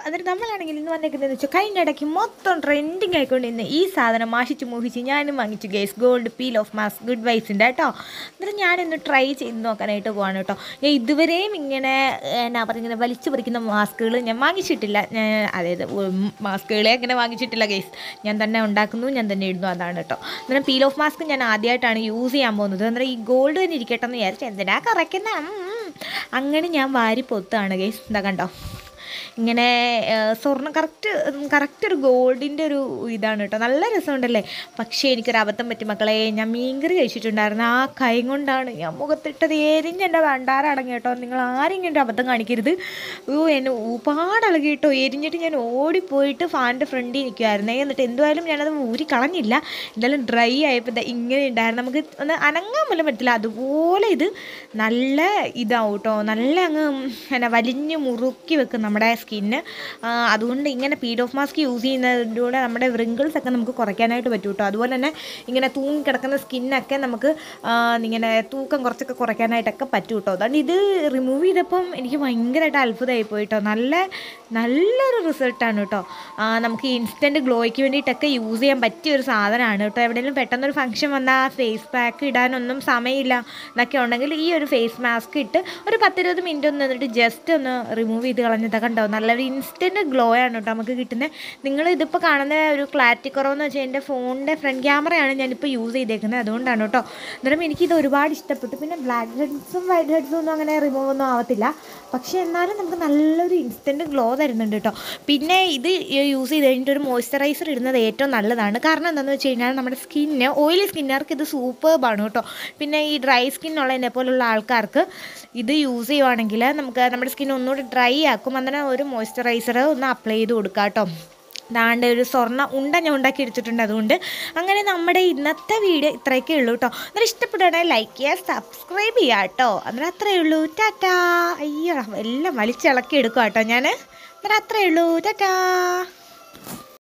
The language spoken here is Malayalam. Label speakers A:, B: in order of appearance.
A: എന്നിട്ട് നമ്മളാണെങ്കിൽ ഇന്ന് വന്നേക്കുന്നതെന്ന് വെച്ചാൽ കഴിഞ്ഞ ഇടയ്ക്ക് മൊത്തം ട്രെൻഡിങ് ആയിക്കൊണ്ടിരുന്ന ഈ സാധനം മാഷിച്ച് മോഹിച്ച് ഞാനും വാങ്ങിച്ചു ഗേസ് gold peel off mask good വൈസിൻ്റെ കേട്ടോ. എന്നിട്ട് ഞാനിന്ന് ട്രൈ ചെയ്ത് നോക്കാനായിട്ട് പോവാണ് കേട്ടോ. ഞാൻ ഇതുവരെയും ഇങ്ങനെ എന്നാ പറയുക വലിച്ചു പറിക്കുന്ന മാസ്കുകൾ ഞാൻ വാങ്ങിച്ചിട്ടില്ല. അതായത് മാസ്കുകളെ അങ്ങനെ വാങ്ങിച്ചിട്ടില്ല ഗേസ്. ഞാൻ തന്നെ ഉണ്ടാക്കുന്നു, ഞാൻ തന്നെ ഇടുന്നു, അതാണ് കേട്ടോ. അന്നേരം പീൽ ഓഫ് മാസ്ക് ഞാൻ ആദ്യമായിട്ടാണ് യൂസ് ചെയ്യാൻ പോകുന്നത്. അന്നേരം ഈ ഗോൾഡ് തന്നെ ഇരിക്കട്ടെ എന്ന് വിചാരിച്ചു എന്തിനാ കറക്കുന്ന അങ്ങനെ ഞാൻ വാരി പൊത്താണ് ഗേസ്. എന്താ കണ്ടോ, ഇങ്ങനെ സ്വർണ്ണം കറക്റ്റ് ഒരു ഗോൾഡിൻ്റെ ഒരു ഇതാണ് കേട്ടോ. നല്ല രസമുണ്ടല്ലേ. പക്ഷേ എനിക്കൊരു അബദ്ധം പറ്റി മക്കളെ. ഞാൻ മീൻകറി കഴിച്ചിട്ടുണ്ടായിരുന്നു. ആ കൈ കൊണ്ടാണ് ഞാൻ മുഖത്തിട്ടത്. എരിഞ്ഞെൻ്റെ ഭണ്ടാരടങ്ങി കേട്ടോ. നിങ്ങൾ ആരും ഇങ്ങനെ ഒരു അബദ്ധം കാണിക്കരുത്. എന്നെ ഊപ്പാടളകി കേട്ടോ. എരിഞ്ഞിട്ട് ഞാൻ ഓടിപ്പോയിട്ട് ഫാനിൻ്റെ ഫ്രണ്ടിൽ നിൽക്കുമായിരുന്നേ. എന്നിട്ട് എന്തായാലും ഞാനത് ഊരി കളഞ്ഞില്ല. എന്തായാലും ഡ്രൈ ആയപ്പോൾ ഇങ്ങനെ ഉണ്ടായിരുന്നു. നമുക്ക് ഒന്ന് അനങ്ങാൻ പോലും പറ്റില്ല. അതുപോലെ ഇത് നല്ല ഇതാവും കേട്ടോ. നല്ല അങ്ങ് എന്നാ വലിഞ്ഞ് മുറുക്കി വെക്കും നമ്മുടെ സ്കിന്ന്. അതുകൊണ്ട് ഇങ്ങനെ പീൽ ഓഫ് മാസ്ക് യൂസ് ചെയ്യുന്നതിലൂടെ നമ്മുടെ വ്രിങ്കിൾസ് ഒക്കെ നമുക്ക് കുറയ്ക്കാനായിട്ട് പറ്റും കേട്ടോ. അതുപോലെ തന്നെ ഇങ്ങനെ തൂങ്ങി കിടക്കുന്ന സ്കിന്നൊക്കെ നമുക്ക് ഇങ്ങനെ തൂക്കം കുറച്ചൊക്കെ കുറയ്ക്കാനായിട്ടൊക്കെ പറ്റും കേട്ടോ. അതുകൊണ്ട് ഇത് റിമൂവ് ചെയ്തപ്പം എനിക്ക് ഭയങ്കരമായിട്ട് അത്ഭുതമായി പോയിട്ടോ. നല്ലൊരു റിസൾട്ടാണ് കേട്ടോ. നമുക്ക് ഇൻസ്റ്റൻറ്റ് ഗ്ലോയ്ക്ക് വേണ്ടിയിട്ടൊക്കെ യൂസ് ചെയ്യാൻ പറ്റിയ ഒരു സാധനമാണ് കേട്ടോ. എവിടെയെങ്കിലും പെട്ടെന്നൊരു ഫംഗ്ഷൻ വന്നാൽ ഫേസ് പാക്ക് ഇടാനൊന്നും സമയമില്ല എന്നൊക്കെ ഉണ്ടെങ്കിൽ ഈ ഒരു ഫേസ് മാസ്ക് ഇട്ട് ഒരു 10-20 മിനിറ്റ് ഒന്ന് നിന്നിട്ട് ജസ്റ്റ് ഒന്ന് റിമൂവ് ചെയ്ത് കളഞ്ഞതൊക്കെ കണ്ടോ. നല്ലൊരു ഇൻസ്റ്റൻറ്റ് ഗ്ലോ ആണ് കേട്ടോ നമുക്ക് കിട്ടുന്നത്. നിങ്ങൾ ഇതിപ്പോൾ കാണുന്ന ഒരു ക്ലാരിറ്റി കുറവെന്ന് വെച്ചാൽ എൻ്റെ ഫോണിൻ്റെ ഫ്രണ്ട് ക്യാമറയാണ് ഞാനിപ്പോൾ യൂസ് ചെയ്തേക്കുന്നത്. അതുകൊണ്ടാണ് കേട്ടോ. അന്നേരം എനിക്കിത് ഒരുപാട് ഇഷ്ടപ്പെട്ടു. പിന്നെ ബ്ലാക്ക് ഹെഡ്സും വൈറ്റ് ഹെഡ്സും ഒന്നും അങ്ങനെ റിമൂവ് ഒന്നും ആവത്തില്ല. പക്ഷേ എന്നാലും നമുക്ക് നല്ലൊരു ഇൻസ്റ്റൻറ്റ് ഗ്ലോ തരുന്നുണ്ട് കേട്ടോ. പിന്നെ ഇത് യൂസ് ചെയ്ത് കഴിഞ്ഞിട്ട് ഒരു മോയ്സ്ചറൈസർ ഇടുന്നത് ഏറ്റവും നല്ലതാണ്. കാരണം എന്താണെന്ന് വെച്ച് കഴിഞ്ഞാൽ നമ്മുടെ സ്കിന്ന് ഓയിലി സ്കിന്നുകാർക്ക് ഇത് സൂപ്പർബാണ് കേട്ടോ. പിന്നെ ഈ ഡ്രൈ സ്കിന്നുള്ള എന്നെ പോലുള്ള ആൾക്കാർക്ക് ഇത് യൂസ് ചെയ്യുവാണെങ്കിൽ നമുക്ക് നമ്മുടെ സ്കിൻ ഒന്നുകൂടി ഡ്രൈ ആക്കും. അന്നേരം ഒരു മോയ്സ്ചറൈസർ ഒന്ന് അപ്ലൈ ചെയ്ത് കൊടുക്കുക കേട്ടോ. ദാണ്ട് ഒരു സ്വർണ്ണ ഞാൻ ഉണ്ടാക്കി എടുത്തിട്ടുണ്ട്. അതുകൊണ്ട് അങ്ങനെ നമ്മുടെ ഇന്നത്തെ വീഡിയോ ഇത്രയൊക്കെ ഉള്ളൂ കേട്ടോ. അന്നേരം ഇഷ്ടപ്പെടുകയാണെങ്കിൽ ലൈക്ക് ചെയ്യുക, സബ്സ്ക്രൈബ് ചെയ്യുക കേട്ടോ. അന്നേരം അത്രയേ ഉള്ളൂ. ടാറ്റാ. അയ്യോ എല്ലാം വലിച്ചിളക്കി എടുക്കുക കേട്ടോ ഞാൻ. അന്നേരം അത്രയേ ഉള്ളൂ. ടാറ്റാ.